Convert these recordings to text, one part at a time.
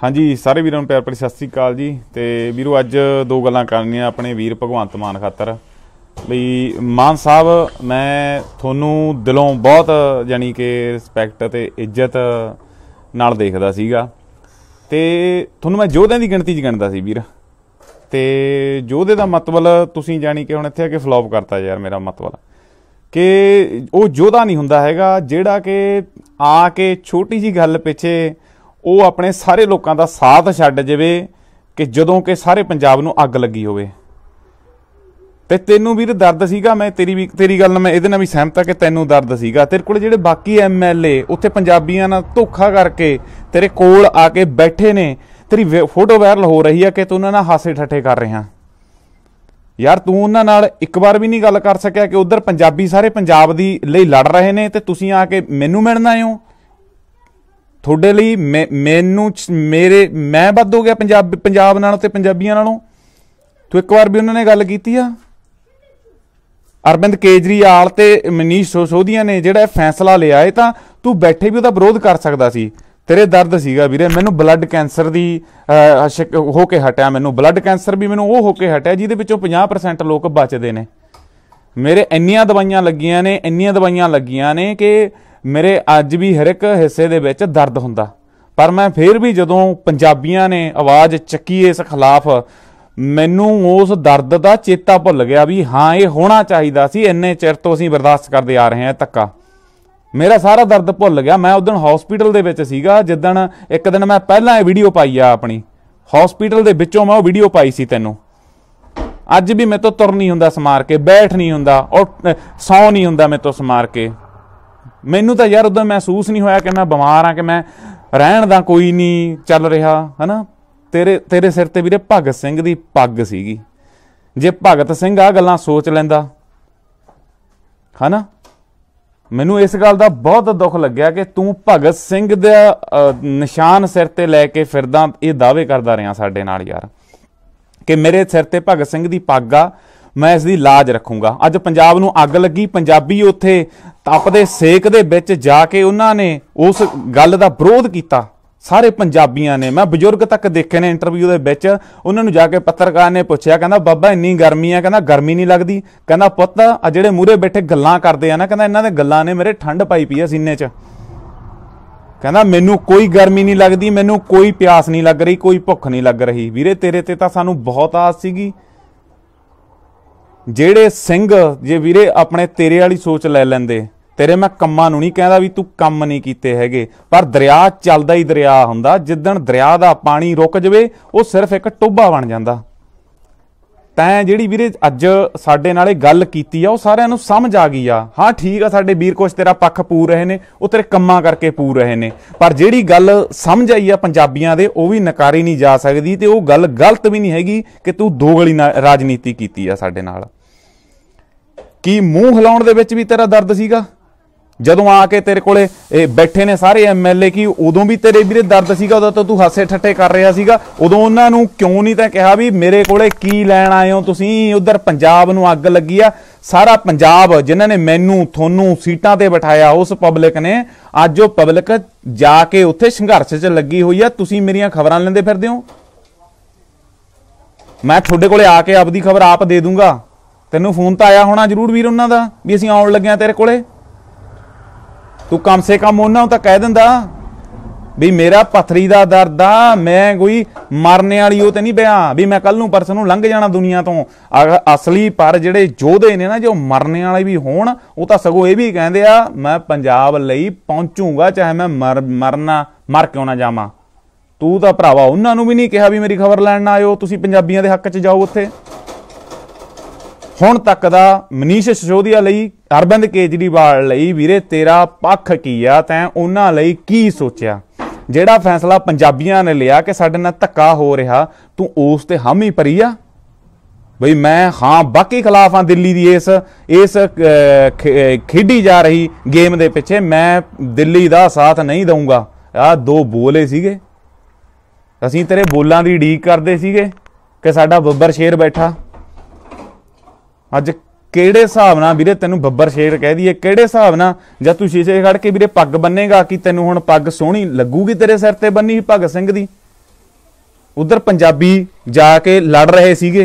हाँ जी, सारे वीरों प्यार भरी सत श्री अकाल जी। तो वीरो अज दो गल्लां करनियां अपने वीर भगवंत मान खातर। बई मान साहब, मैं थोनू दिलों बहुत जानी कि रिस्पैक्ट ते इज्जत नाल देखदा सीगा ते थोनू मैं योधे की गिणती च गिणदा सी वीर। ते योधे का मतलब तुसीं जानी कि हुण इत्थे आके फ्लॉप करता यार। मेरा मतलब कि वो योधा नहीं हुंदा हैगा जिहड़ा कि आके छोटी जी गल पिछे वो अपने सारे लोगों का साथ छड्ड जावे कि जदों कि सारे पंजाब नूं अग लगी होवे। ते तैनूं वीर दर्द सीगा, मैं तेरी गल मैं इहदे नाल भी सहमत आ कि तैनूं दर्द सीगा। तेरे कोल जिहड़े बाकी MLA उत्थे पंजाबियां नाल धोखा करके तेरे कोल आके बैठे ने, तेरी फोटो वायरल हो रही है कि तूं उन्हां नाल हासे ठट्ठे कर रहा यार। तूं उन्हां नाल एक बार भी नहीं गल कर सकिया कि उधर पंजाबी सारे पंजाब दी लई लड़ रहे ने ते तुसीं आके मैनूं मिलण आए हो। थोड़े लिए मैनू मैं वध हो गया पंजाब नालों ते पंजाबियां नालों। तो एक बार भी उन्होंने गल की आ। अरविंद केजरीवाल ते मनीष सिसोदिया ने जिहड़ा फैसला लिया है तो तू बैठे भी उहदा विरोध कर सकदा सी। तेरे दर्द सीगा वीरे। मैनू ब्लड कैंसर दी होके हटिया, मैनू ब्लड कैंसर भी मैनू वो होके हटिया जिहदे विचों 50% लोग बचदे ने। मेरे इन्नियां दवाइयां लगियां ने, इन्नियां दवाइयां लगियां ने कि मेरे अज भी हर एक हिस्से दे विच दर्द हुंदा। पर मैं फिर भी जदों पंजाबियां ने आवाज़ चक्की इस खिलाफ, मैनू उस दर्द का चेता भुल गया भी हाँ ये होना चाहिए सी। इन्ने चिर तो असीं बर्दाश्त करते आ रहे हैं धक्का। मेरा सारा दर्द भुल गया। मैं उदण हॉस्पिटल दे विच सीगा जिदण एक दिन मैं पहला वीडियो पाई आ अपनी हॉस्पिटल दे विचों मैं वो वीडियो पाई सी तैनूं। अज भी मेरे तो तुर नहीं हुंदा समार के, बैठ नहीं हुंदा और सौ नहीं हुंदा मेरे तो समार के। मैनू तो यार उदों महसूस नहीं होया कि मैं बीमार हाँ, कि मैं रहण दा कोई नहीं चल रहा है ना। तेरे सिर ते वीरे भगत सिंह दी पग सीगी। जे भगत सिंह आ गल्लां सोच लैंदा है ना, मैनू इस गल का बहुत दुख लग्या कि तू भगत सिंह दा निशान सिर ते लैके फिरदा ये दावे करदा रहा साडे नाल यार कि मेरे सिर ते भगत सिंह दी पग आ, मैं इसकी लाज रखूँगा। अज पंजाब नूं अग लगी, पंजाबी उत्थे तपदे सेक दे विच जाके उन्होंने उस गल का विरोध किया। सारे पंजाबियां ने, मैं बजुर्ग तक देखे ने इंटरव्यू दे विच, उन्होंने जाके पत्रकार ने पूछया कहना बाबा इन्नी गर्मी है, कहना गर्मी नहीं लगती, कहना पुत्त आ जिहड़े मूहरे बैठे गल्लां करदे आ ना, कहना इन्हां दे गल्लां ने मेरे ठंड पाई पई है सीने च। कहना मैनू कोई गर्मी नहीं लगती, मैनू कोई प्यास नहीं लग रही, कोई भुख नहीं लग रही। वीरे तेरे ते तां सानू बहुत आस सीगी। ਜਿਹੜੇ ਸਿੰਘ जे ਵੀਰੇ अपने तेरे वाली सोच ले लेंदे, तेरे मैं कम्मां नूं नहीं कहदा भी तू कम नहीं कीते हैगे, पर दरिया चलदा ही दरिया हुंदा। जिद्दण दरिया दा पानी रुक जावे वो सिर्फ एक टोभा बन जांदा। तैं जिहड़ी वीरे अज साडे नाल गल कीती आ वो सारिआं नूं समझ आ गई आ। हाँ ठीक आ, साडे वीर कुछ तेरा पक्ष पूर रहे ने, वो तेरे कम्मां करके पूर रहे ने, पर जिहड़ी गल समझ आई आ पंजाबियां दे वो भी नकारी नहीं जा सकदी ते वो गल गलत भी नहीं हैगी कि तू दोगली राजनीति कीती आ साडे नाल। की मूँह हिलाउण दे विच भी तेरा दर्द सीगा जदों आके तेरे कोले बैठे ने सारे MLA, की उदों भी तेरे वीरे दर्द सीगा? उदों तो तू हासे ठट्ठे कर रहा सीगा। उदों उन्हां नूं क्यों नहीं तैं कहा भी मेरे कोले की लैण आए हो तुसीं? उधर पंजाब नूं अग लगी आ, सारा पंजाब जिन्हां ने मैनू थोनू सीटां ते बिठाया उस पब्लिक ने अज वो पब्लिक जाके उत्थे संघर्ष च लगी हुई आ। तुसीं मेरियां खबरां लैंदे फिरदे हो। मैं तुहाडे कोले आके आपदी खबर आप दे दूंगा। तैनूं फोन तो आया होना जरूर वीर उन्हां दा भी असीं आउण लगे तेरे कोले। तू कम से कम उन्होंने तो कह दिंदा भी मेरा पथरी का दर्द आ, मैं कोई मरने वाली वो तो नहीं पिया भी मैं कल नूं परसों नूं लंघ जाना दुनिया तो। असली पर जिहड़े योधे ने ना जो मरने वाले भी होण, वो तो सगों ये भी कहंदे आ मैं पंजाब लई पहुंचूंगा चाहे मैं मर क्यों ना जावां। तू तो भरावा उन्हां नूं भी नहीं कहा भी मेरी खबर लैण ना आयो, तुसीं पंजाबियां दे हक च जाओ उत्थे। हुण तक दा मनीष सिसोदिया लई, अरविंद केजरीवाल लई वीरे तेरा पक्ष की आ? तैं उन्हां लई की सोचिया? जिहड़ा फैसला पंजाबियां ने लिया कि साडे नाल धक्का हो रहा, तू उस ते हामी भरी आ बई मैं हाँ बाकी खिलाफ हाँ दिल्ली दी इस खेडी जा रही गेम दे पिछे मैं दिल्ली दा साथ नहीं दूंगा। आ दो बोले सीगे, असीं तेरे बोलां दी उड़ीक करदे सीगे कि साडा बब्बर शेर बैठा। अज किहड़े हिसाब नाल वीरे तैनूं बब्बर शेर कह दईए? किहड़े हिसाब नाल जद तूं शीशे खड़ के वीरे पग बन्नेगा कि तैनूं हुण पग सोहणी लगूगी तेरे सिर ते बन्नी भगत सिंह दी? ਉਧਰ ਪੰਜਾਬੀ ਜਾ ਕੇ ਲੜ ਰਹੇ ਸੀਗੇ।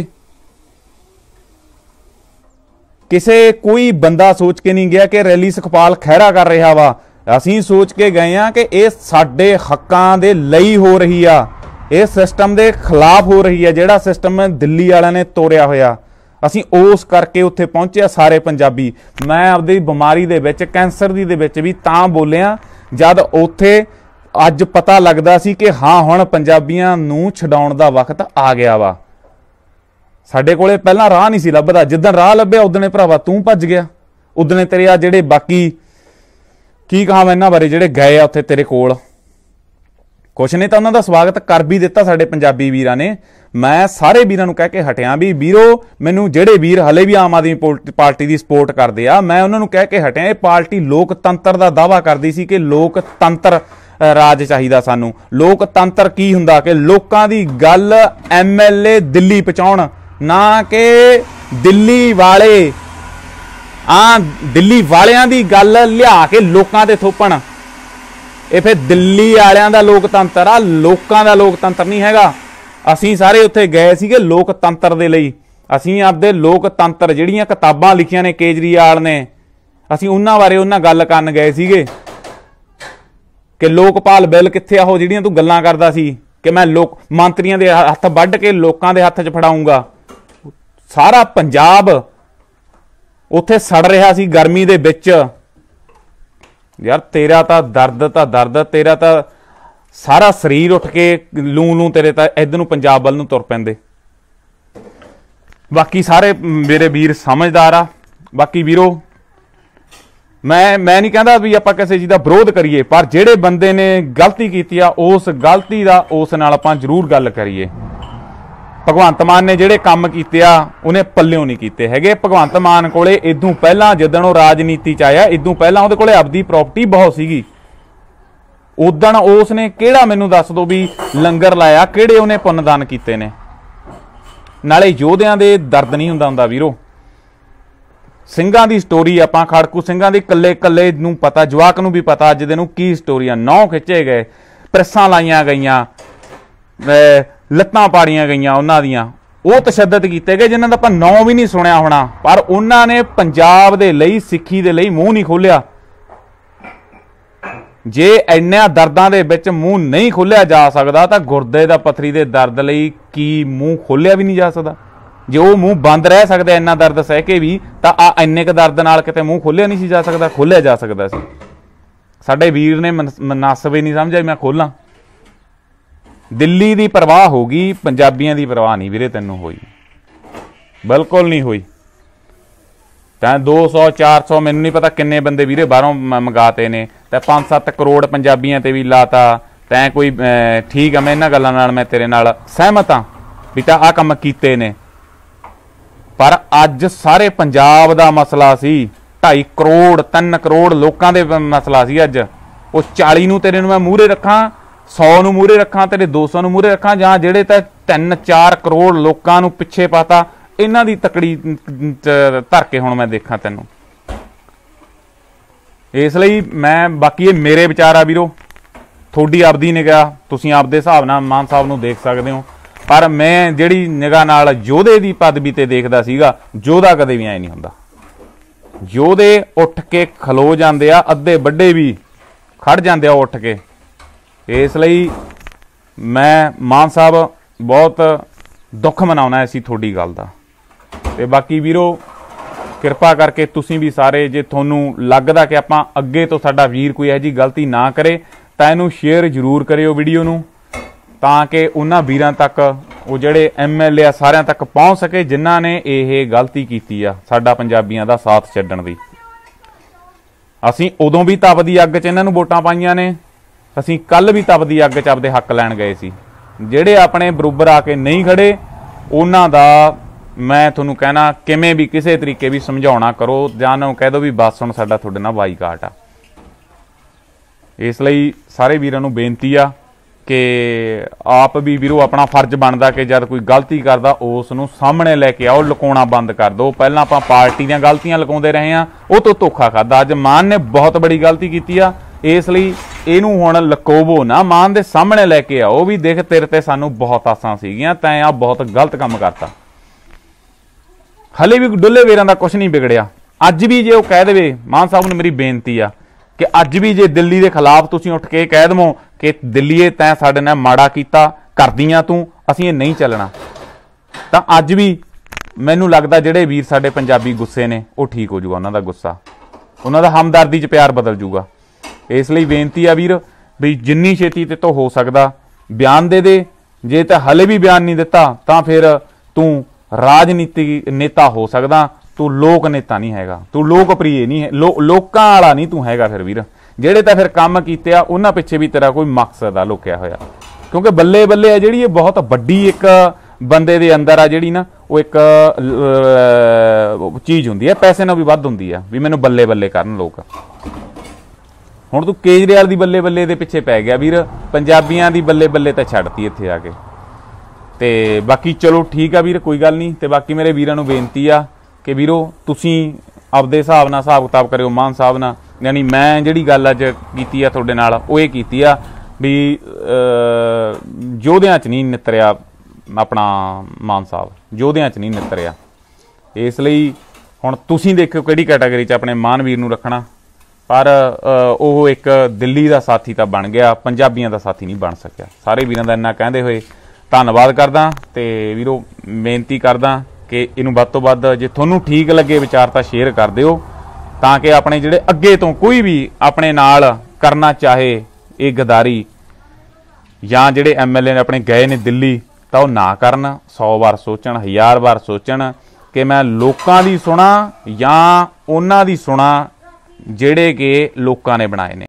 ਕਿਸੇ ਕੋਈ ਬੰਦਾ ਸੋਚ ਕੇ ਨਹੀਂ ਗਿਆ ਕਿ ਰੈਲੀ ਸੁਖਪਾਲ ਖਹਿਰਾ ਕਰ ਰਿਹਾ ਵਾ। ਅਸੀਂ ਸੋਚ ਕੇ ਗਏ ਆ ਕਿ ਇਹ ਸਾਡੇ ਹੱਕਾਂ ਦੇ ਲਈ ਹੋ ਰਹੀ ਆ, ਇਹ ਸਿਸਟਮ ਦੇ ਖਿਲਾਫ ਹੋ ਰਹੀ ਆ, ਜਿਹੜਾ ਸਿਸਟਮ ਦਿੱਲੀ ਵਾਲਿਆਂ ਨੇ ਤੋੜਿਆ ਹੋਇਆ। ਅਸੀਂ ਉਸ ਕਰਕੇ ਉੱਥੇ ਪਹੁੰਚੇ ਸਾਰੇ ਪੰਜਾਬੀ। ਮੈਂ ਆਪਦੀ ਬਿਮਾਰੀ ਦੇ ਵਿੱਚ, ਕੈਂਸਰ ਦੀ ਦੇ ਵਿੱਚ ਵੀ ਤਾਂ ਬੋਲਿਆ ਜਦ ਉੱਥੇ ਅੱਜ ਪਤਾ ਲੱਗਦਾ ਸੀ ਕਿ ਹਾਂ ਹੁਣ ਪੰਜਾਬੀਆਂ ਨੂੰ ਛਡਾਉਣ ਦਾ ਵਕਤ ਆ ਗਿਆ ਵਾ। ਸਾਡੇ ਕੋਲੇ ਪਹਿਲਾਂ ਰਾਹ ਨਹੀਂ ਸੀ ਲੱਭਦਾ, ਜਿੱਦਣ ਰਾਹ ਲੱਭਿਆ ਉਦਣੇ ਭਰਾਵਾ ਤੂੰ ਭੱਜ ਗਿਆ। ਉਦਣੇ ਤੇਰੇ ਆ ਜਿਹੜੇ ਬਾਕੀ ਕੀ ਕਹਾਂ ਮੈਂ ਇਹਨਾਂ ਬਾਰੇ ਜਿਹੜੇ ਗਏ ਆ ਉੱਥੇ ਤੇਰੇ ਕੋਲ, ਕੁਛ ਨੇ ਤਾਂ ਉਹਨਾਂ ਦਾ ਸਵਾਗਤ ਕਰ ਵੀ ਦਿੱਤਾ ਸਾਡੇ ਪੰਜਾਬੀ ਵੀਰਾਂ ਨੇ। ਮੈਂ ਸਾਰੇ ਵੀਰਾਂ ਨੂੰ ਕਹਿ ਕੇ ਹਟਿਆ ਵੀ ਵੀਰੋ, ਮੈਨੂੰ ਜਿਹੜੇ ਵੀਰ ਹਲੇ ਵੀ ਆਮ ਆਦਮੀ ਪਾਰਟੀ ਦੀ ਸਪੋਰਟ ਕਰਦੇ ਆ, ਮੈਂ ਉਹਨਾਂ ਨੂੰ ਕਹਿ ਕੇ ਹਟਿਆ ਇਹ ਪਾਰਟੀ ਲੋਕਤੰਤਰ ਦਾ ਦਾਅਵਾ ਕਰਦੀ ਸੀ ਕਿ ਲੋਕਤੰਤਰ ਰਾਜ ਚਾਹੀਦਾ ਸਾਨੂੰ। ਲੋਕਤੰਤਰ ਕੀ ਹੁੰਦਾ ਕਿ ਲੋਕਾਂ ਦੀ ਗੱਲ MLA ਦਿੱਲੀ ਪਹੁੰਚਾਉਣ, ਨਾ ਕਿ ਦਿੱਲੀ ਵਾਲੇ ਦਿੱਲੀ ਵਾਲਿਆਂ ਦੀ ਗੱਲ ਲਿਆ ਕੇ ਲੋਕਾਂ ਤੇ ਥੋਪਣ। ਇਹ ਫਿਰ ਦਿੱਲੀ ਵਾਲਿਆਂ ਦਾ ਲੋਕਤੰਤਰ ਆ, ਲੋਕਾਂ ਦਾ ਲੋਕਤੰਤਰ ਨਹੀਂ ਹੈਗਾ। ਅਸੀਂ ਸਾਰੇ ਉੱਥੇ ਗਏ ਸੀਗੇ ਲੋਕਤੰਤਰ ਦੇ ਲਈ। ਅਸੀਂ ਆਪਦੇ ਲੋਕਤੰਤਰ ਜਿਹੜੀਆਂ ਕਿਤਾਬਾਂ ਲਿਖੀਆਂ ਨੇ ਕੇਜਰੀਵਾਲ ਨੇ, ਅਸੀਂ ਉਹਨਾਂ ਬਾਰੇ ਉਹਨਾਂ ਗੱਲ ਕਰਨ ਗਏ ਸੀਗੇ ਕਿ ਲੋਕਪਾਲ ਬਿੱਲ ਕਿੱਥੇ ਆ, ਉਹ ਜਿਹੜੀਆਂ ਤੂੰ ਗੱਲਾਂ ਕਰਦਾ ਸੀ ਕਿ ਮੈਂ ਮੰਤਰੀਆਂ ਦੇ ਹੱਥ ਵੱਢ ਕੇ ਲੋਕਾਂ ਦੇ ਹੱਥ 'ਚ ਫੜਾਊਂਗਾ। ਸਾਰਾ ਪੰਜਾਬ ਉੱਥੇ ਸੜ ਰਿਹਾ ਸੀ ਗਰਮੀ ਦੇ ਵਿੱਚ। ਯਾਰ ਤੇਰਾ ਤਾਂ ਦਰਦ, ਤੇਰਾ ਤਾਂ ਸਾਰਾ ਸਰੀਰ ਉੱਠ ਕੇ ਲੂ ਤੇਰੇ ਤਾਂ ਇੱਧਰ ਨੂੰ ਪੰਜਾਬ ਵੱਲ ਨੂੰ ਤੁਰ ਪੈਂਦੇ। ਬਾਕੀ ਸਾਰੇ ਮੇਰੇ ਵੀਰ ਸਮਝਦਾਰ ਆ। ਬਾਕੀ ਵੀਰੋ ਮੈਂ ਨਹੀਂ ਕਹਿੰਦਾ ਵੀ ਆਪਾਂ ਕਿਸੇ ਚੀਜ਼ ਦਾ ਵਿਰੋਧ ਕਰੀਏ, ਪਰ ਜਿਹੜੇ ਬੰਦੇ ਨੇ ਗਲਤੀ ਕੀਤੀ ਆ ਉਸ ਗਲਤੀ ਦਾ ਉਸ ਨਾਲ ਆਪਾਂ ਜ਼ਰੂਰ ਗੱਲ ਕਰੀਏ। ਭਗਵੰਤ ਮਾਨ ਨੇ ਜਿਹੜੇ ਕੰਮ ਕੀਤੇ ਆ ਉਹਨੇ ਪੱਲਿਓਂ ਨਹੀਂ ਕੀਤੇ ਹੈਗੇ। ਭਗਵੰਤ ਮਾਨ ਕੋਲੇ ਇਦੋਂ ਪਹਿਲਾਂ ਜਿੱਦਣ ਉਹ ਰਾਜਨੀਤੀ 'ਚ ਆਇਆ, ਇਦੋਂ ਪਹਿਲਾਂ ਉਹਦੇ ਕੋਲੇ ਆਪਦੀ ਪ੍ਰਾਪਰਟੀ ਬਹੁਤ ਸੀਗੀ। ਉਦਣ ਉਸ ਨੇ ਕਿਹੜਾ ਮੈਨੂੰ ਦੱਸ ਦਿਓ ਵੀ ਲੰਗਰ ਲਾਇਆ, ਕਿਹੜੇ ਉਹਨੇ ਪੁੰਨਦਾਨ ਕੀਤੇ ਨੇ। ਨਾਲੇ ਯੋਧਿਆਂ ਦੇ ਦਰਦ ਨਹੀਂ ਹੁੰਦਾ ਵੀਰੋ। ਸਿੰਘਾਂ ਦੀ ਸਟੋਰੀ ਆਪਾਂ ਖੜਕੂ ਸਿੰਘਾਂ ਦੀ ਕੱਲੇ ਨੂੰ ਪਤਾ, ਜਵਾਕ ਨੂੰ ਵੀ ਪਤਾ ਅੱਜ ਦੇ ਨੂੰ ਕੀ ਸਟੋਰੀ ਆ। 9 ਖਿੱਚੇ ਗਏ, ਪ੍ਰੈਸਾਂ ਲਾਈਆਂ ਗਈਆਂ, ਲੱਤਾਂ ਪਾੜੀਆਂ ਗਈਆਂ ਉਹਨਾਂ ਦੀਆਂ। ਉਹ ਤਸ਼ੱਦਦ ਕੀਤੇ ਗਏ ਜਿਨ੍ਹਾਂ ਦਾ ਆਪਾਂ ਨਾਂ ਵੀ ਨਹੀਂ ਸੁਣਿਆ ਹੋਣਾ, ਪਰ ਉਹਨਾਂ ਨੇ ਪੰਜਾਬ ਦੇ ਲਈ, ਸਿੱਖੀ ਦੇ ਲਈ ਮੂੰਹ ਨਹੀਂ ਖੋਲਿਆ। ਜੇ ਇੰਨਿਆਂ ਦਰਦਾਂ ਦੇ ਵਿੱਚ ਮੂੰਹ ਨਹੀਂ ਖੋਲਿਆ ਜਾ ਸਕਦਾ ਤਾਂ ਗੁਰਦੇ ਦਾ ਪੱਥਰੀ ਦੇ ਦਰਦ ਲਈ ਕੀ ਮੂੰਹ ਖੋਲਿਆ ਵੀ ਨਹੀਂ ਜਾ ਸਕਦਾ। ਜੇ ਉਹ ਮੂੰਹ ਬੰਦ ਰਹਿ ਸਕਦਾ ਇੰਨਾ ਦਰਦ ਸਹਿ ਕੇ ਵੀ, ਤਾਂ ਆ ਇੰਨੇ ਕੁ ਦਰਦ ਨਾਲ ਕਿਤੇ ਮੂੰਹ ਖੋਲਿਆ ਨਹੀਂ ਸੀ ਜਾ ਸਕਦਾ? ਖੋਲਿਆ ਜਾ ਸਕਦਾ ਸੀ। ਸਾਡੇ ਵੀਰ ਨੇ ਮਨਸਬ ਹੀ ਨਹੀਂ ਸਮਝਿਆ ਮੈਂ ਖੋਲਾਂ। ਦਿੱਲੀ ਦੀ ਪਰਵਾਹ ਹੋ ਗਈ, ਪੰਜਾਬੀਆਂ ਦੀ ਪਰਵਾਹ ਨਹੀਂ ਵੀਰੇ ਤੈਨੂੰ ਹੋਈ, ਬਿਲਕੁਲ ਨਹੀਂ ਹੋਈ। ਤਾਂ 200 400 ਮੈਨੂੰ ਨਹੀਂ ਪਤਾ ਕਿੰਨੇ ਬੰਦੇ ਵੀਰੇ ਬਾਹਰੋਂ ਮੰਗਾਤੇ ਨੇ, ਤੇ 5-7 ਕਰੋੜ ਪੰਜਾਬੀਆਂ ਤੇ ਵੀ ਲਾਤਾ। ਤੈਂ ਕੋਈ ਠੀਕ ਆ, ਮੈਂ ਇਹਨਾਂ ਗੱਲਾਂ ਨਾਲ ਮੈਂ ਤੇਰੇ ਨਾਲ ਸਹਿਮਤ ਹਾਂ ਵੀ ਤਾਂ ਆਹ ਕੰਮ ਕੀਤੇ ਨੇ, ਪਰ ਅੱਜ ਸਾਰੇ ਪੰਜਾਬ ਦਾ ਮਸਲਾ ਸੀ। 2.5 ਕਰੋੜ 3 ਕਰੋੜ ਲੋਕਾਂ ਦੇ ਮਸਲਾ ਸੀ ਅੱਜ। ਉਹ 40 ਨੂੰ ਤੇਰੇ ਨੂੰ ਮੈਂ ਮੂਹਰੇ ਰੱਖਾਂ, 100 ਨੂੰ ਮੂਹਰੇ ਰੱਖਾਂ, ਤੇਰੇ 200 ਨੂੰ ਮੂਹਰੇ ਰੱਖਾਂ, ਜਾਂ ਜਿਹੜੇ ਤਾਂ 3-4 ਕਰੋੜ ਲੋਕਾਂ ਨੂੰ ਪਿੱਛੇ ਪਾਤਾ, ਇਹਨਾਂ ਦੀ ਤਕੜੀ ਧਰ ਕੇ ਹੁਣ ਮੈਂ ਦੇਖਾਂ ਤੈਨੂੰ। ਇਸ ਲਈ ਮੈਂ, ਬਾਕੀ ਇਹ ਮੇਰੇ ਵਿਚਾਰ ਆ ਵੀਰੋ, ਤੁਹਾਡੀ ਆਪਦੀ ਨਿਗਾਹ, ਤੁਸੀਂ ਆਪਦੇ ਹਿਸਾਬ ਨਾਲ ਮਾਨ ਸਾਹਿਬ ਨੂੰ ਦੇਖ ਸਕਦੇ ਹੋ, ਪਰ ਮੈਂ ਜਿਹੜੀ ਨਿਗਾਹ ਨਾਲ ਯੋਧੇ ਦੀ ਪਦਵੀ ਤੇ ਦੇਖਦਾ ਸੀਗਾ, ਯੋਧਾ ਕਦੇ ਵੀ ਐ ਨਹੀਂ ਹੁੰਦਾ। ਯੋਧੇ ਉੱਠ ਕੇ ਖਲੋ ਜਾਂਦੇ ਆ, ਅੱਧੇ ਵੱਡੇ ਵੀ ਖੜ ਜਾਂਦੇ ਆ ਉੱਠ ਕੇ। ਇਸ ਲਈ ਮੈਂ ਮਾਨ ਸਾਹਿਬ ਬਹੁਤ ਦੁੱਖ ਮਨਾਉਣਾ ਸੀ ਤੁਹਾਡੀ ਗੱਲ ਦਾ। ਤੇ ਬਾਕੀ ਵੀਰੋ ਕਿਰਪਾ ਕਰਕੇ ਤੁਸੀਂ ਵੀ ਸਾਰੇ, ਜੇ ਤੁਹਾਨੂੰ ਲੱਗਦਾ ਕਿ ਆਪਾਂ ਅੱਗੇ ਤੋਂ ਸਾਡਾ ਵੀਰ ਕੋਈ ਇਹੋ ਜਿਹੀ ਗਲਤੀ ਨਾ ਕਰੇ, ਤਾਂ ਇਹਨੂੰ ਸ਼ੇਅਰ ਜ਼ਰੂਰ ਕਰਿਓ ਵੀਡੀਓ ਨੂੰ, ਤਾਂ ਕਿ ਉਹਨਾਂ ਵੀਰਾਂ ਤੱਕ, ਉਹ ਜਿਹੜੇ MLA ਆ ਸਾਰਿਆਂ ਤੱਕ ਪਹੁੰਚ ਸਕੇ ਜਿਨ੍ਹਾਂ ਨੇ ਇਹ ਗਲਤੀ ਕੀਤੀ ਆ ਸਾਡਾ ਪੰਜਾਬੀਆਂ ਦਾ ਸਾਥ ਛੱਡਣ ਦੀ। ਅਸੀਂ ਉਦੋਂ ਵੀ ਤਪਦੀ ਅੱਗ 'ਚ ਇਹਨਾਂ ਨੂੰ ਵੋਟਾਂ ਪਾਈਆਂ ਨੇ, ਅਸੀਂ ਕੱਲ ਵੀ ਤਪਦੀ ਅੱਗ 'ਚ ਆਪਦੇ ਹੱਕ ਲੈਣ ਗਏ ਸੀ। ਜਿਹੜੇ ਆਪਣੇ ਬਰੋਬਰ ਆ ਕੇ ਨਹੀਂ ਖੜੇ, ਉਹਨਾਂ ਦਾ ਮੈਂ ਤੁਹਾਨੂੰ ਕਹਿਣਾ ਕਿਵੇਂ ਵੀ ਕਿਸੇ ਤਰੀਕੇ ਵੀ ਸਮਝਾਉਣਾ ਕਰੋ, ਜਾਂ ਉਹਨਾਂ ਨੂੰ ਕਹਿ ਦਿਓ ਵੀ ਬਸ ਹੁਣ ਸਾਡਾ ਤੁਹਾਡੇ ਨਾਲ ਬਾਈਕਾਟ ਆ। ਇਸ ਲਈ ਸਾਰੇ ਵੀਰਾਂ ਨੂੰ ਬੇਨਤੀ ਆ ਕਿ ਆਪ ਵੀ ਵੀਰੋ ਆਪਣਾ ਫਰਜ਼ ਬਣਦਾ ਕਿ ਜਦ ਕੋਈ ਗਲਤੀ ਕਰਦਾ ਉਸ ਨੂੰ ਸਾਹਮਣੇ ਲੈ ਕੇ ਆਓ, ਲੁਕਾਉਣਾ ਬੰਦ ਕਰ ਦਿਓ। ਪਹਿਲਾਂ ਆਪਾਂ ਪਾਰਟੀ ਦੀਆਂ ਗਲਤੀਆਂ ਲੁਕਾਉਂਦੇ ਰਹੇ ਹਾਂ, ਉਹ ਤੋਂ ਧੋਖਾ ਖਾਦਾ। ਅੱਜ ਮਾਨ ਨੇ ਬਹੁਤ ਬੜੀ ਗਲਤੀ ਕੀਤੀ ਆ, ਇਸ ਲਈ ਇਹਨੂੰ ਹੁਣ ਲਕੋਵੋ ਨਾ, ਮਾਨ ਦੇ ਸਾਹਮਣੇ ਲੈ ਕੇ ਆਓ ਵੀ ਦੇਖ ਤੇਰੇ ਤੇ ਸਾਨੂੰ ਬਹੁਤ ਆਸਾਂ ਸੀਗੀਆਂ, ਤੈਂ ਆ ਬਹੁਤ ਗਲਤ ਕੰਮ ਕਰਤਾ। ਹਲੇ ਵੀ ਡੁੱਲੇ ਵੇਰਾਂ ਦਾ ਕੁਝ ਨਹੀਂ ਵਿਗੜਿਆ। ਅੱਜ ਵੀ ਜੇ ਉਹ ਕਹਿ ਦੇਵੇ, ਮਾਨ ਸਾਹਿਬ ਨੂੰ ਮੇਰੀ ਬੇਨਤੀ ਆ ਕਿ ਅੱਜ ਵੀ ਜੇ ਦਿੱਲੀ ਦੇ ਖਿਲਾਫ ਤੁਸੀਂ ਉੱਠ ਕੇ ਕਹਿ ਦਵੋ ਕਿ ਦਿੱਲੀਏ ਤੈਂ ਸਾਡੇ ਨਾਲ ਮਾੜਾ ਕੀਤਾ, ਕਰਦੀਆਂ ਤੂੰ, ਅਸੀਂ ਇਹ ਨਹੀਂ ਚੱਲਣਾ, ਤਾਂ ਅੱਜ ਵੀ ਮੈਨੂੰ ਲੱਗਦਾ ਜਿਹੜੇ ਵੀਰ ਸਾਡੇ ਪੰਜਾਬੀ ਗੁੱਸੇ ਨੇ ਉਹ ਠੀਕ ਹੋ ਜੂਗਾ, ਉਹਨਾਂ ਦਾ ਗੁੱਸਾ, ਉਹਨਾਂ ਦਾ ਹਮਦਰਦੀ 'ਚ ਪਿਆਰ ਬਦਲ ਜੂਗਾ। ਇਸ ਲਈ ਬੇਨਤੀ ਆ ਵੀਰ ਵੀ ਜਿੰਨੀ ਛੇਤੀ ਤੇ ਤੋਂ ਹੋ ਸਕਦਾ ਬਿਆਨ ਦੇ ਦੇ। ਜੇ ਤਾਂ ਹਲੇ ਵੀ ਬਿਆਨ ਨਹੀਂ ਦਿੱਤਾ ਤਾਂ ਫਿਰ ਤੂੰ ਰਾਜਨੀਤੀ ਨੇਤਾ ਹੋ ਸਕਦਾ, ਤੂੰ ਲੋਕ ਨੇਤਾ ਨਹੀਂ ਹੈਗਾ, ਤੂੰ ਲੋਕਪ੍ਰਿਯ ਨਹੀਂ ਹੈ, ਲੋਕਾਂ ਵਾਲਾ ਨਹੀਂ ਤੂੰ ਹੈਗਾ। ਫਿਰ ਵੀਰ ਜਿਹੜੇ ਤਾਂ ਫਿਰ ਕੰਮ ਕੀਤੇ ਆ ਉਹਨਾਂ ਪਿੱਛੇ ਵੀ ਤੇਰਾ ਕੋਈ ਮਕਸਦ ਆ ਲੁਕਿਆ ਹੋਇਆ, ਕਿਉਂਕਿ ਬੱਲੇ ਬੱਲੇ ਆ ਜਿਹੜੀ ਇਹ ਬਹੁਤ ਵੱਡੀ ਇੱਕ ਬੰਦੇ ਦੇ ਅੰਦਰ ਆ ਜਿਹੜੀ ਨਾ, ਉਹ ਇੱਕ ਚੀਜ਼ ਹੁੰਦੀ ਹੈ, ਪੈਸੇ ਨਾਲ ਵੀ ਵੱਧ ਹੁੰਦੀ ਆ ਵੀ ਮੈਨੂੰ ਬੱਲੇ ਬੱਲੇ ਕਰਨ ਲੋਕ। ਹੁਣ ਤੂੰ ਕੇਜਰੀਵਾਲ ਦੀ ਬੱਲੇ ਬੱਲੇ ਦੇ ਪਿੱਛੇ ਪੈ ਗਿਆ ਵੀਰ, ਪੰਜਾਬੀਆਂ ਦੀ ਬੱਲੇ ਬੱਲੇ ਤਾਂ ਛੱਡਤੀ ਇੱਥੇ ਆ ਕੇ। ਤੇ ਬਾਕੀ ਚਲੋ ਠੀਕ ਆ ਵੀਰ, ਕੋਈ ਗੱਲ ਨਹੀਂ। ਤੇ ਬਾਕੀ ਮੇਰੇ ਵੀਰਾਂ ਨੂੰ ਬੇਨਤੀ ਆ ਕਿ ਵੀਰੋ ਤੁਸੀਂ ਆਪਦੇ ਹਿਸਾਬ ਨਾਲ ਹਿਸਾਬ ਕਿਤਾਬ ਕਰਿਓ ਮਾਨ ਸਾਹਿਬ ਨਾਲ। ਯਾਨੀ ਮੈਂ ਜਿਹੜੀ ਗੱਲ ਅੱਜ ਕੀਤੀ ਆ ਤੁਹਾਡੇ ਨਾਲ ਉਹ ਇਹ ਕੀਤੀ ਆ ਵੀ ਯੋਧਿਆਂ 'ਚ ਨਹੀਂ ਨਿਤਰਿਆ ਆਪਣਾ ਮਾਨ ਸਾਹਿਬ, ਯੋਧਿਆਂ 'ਚ ਨਹੀਂ ਨਿਤਰਿਆ। ਇਸ ਲਈ ਹੁਣ ਤੁਸੀਂ ਦੇਖੋ ਕਿਹੜੀ ਕੈਟਾਗਰੀ 'ਚ ਆਪਣੇ ਮਾਨ ਵੀਰ ਨੂੰ ਰੱਖਣਾ, ਪਰ ਉਹ ਇੱਕ ਦਿੱਲੀ ਦਾ ਸਾਥੀ ਤਾਂ ਬਣ ਗਿਆ, ਪੰਜਾਬੀਆਂ ਦਾ ਸਾਥੀ ਨਹੀਂ ਬਣ ਸਕਿਆ। ਸਾਰੇ ਵੀਰਾਂ ਦਾ ਇੰਨਾ ਕਹਿੰਦੇ ਹੋਏ ਧੰਨਵਾਦ ਕਰਦਾ ਤੇ ਵੀਰੋ ਬੇਨਤੀ ਕਰਦਾ ਕਿ ਇਹਨੂੰ ਵੱਧ ਤੋਂ ਵੱਧ ਜੇ ਤੁਹਾਨੂੰ ਠੀਕ ਲੱਗੇ ਵਿਚਾਰ ਤਾਂ ਸ਼ੇਅਰ ਕਰ ਦਿਓ, ਤਾਂ ਕਿ ਆਪਣੇ ਜਿਹੜੇ ਅੱਗੇ ਤੋਂ ਕੋਈ ਵੀ ਆਪਣੇ ਨਾਲ ਕਰਨਾ ਚਾਹੇ ਇਹ ਗਦਾਰੀ ਜਾਂ ਜਿਹੜੇ MLA ਨੇ ਆਪਣੇ ਗਏ ਨੇ ਦਿੱਲੀ, ਤਾਂ ਉਹ ਨਾ ਕਰਨ। 100 ਵਾਰ ਸੋਚਣ, 1000 ਵਾਰ ਸੋਚਣ ਕਿ ਮੈਂ ਲੋਕਾਂ ਦੀ ਸੁਣਾ ਜਾਂ ਉਹਨਾਂ ਦੀ ਸੁਣਾ ਜਿਹੜੇ ਕਿ ਲੋਕਾਂ ਨੇ ਬਣਾਏ ਨੇ।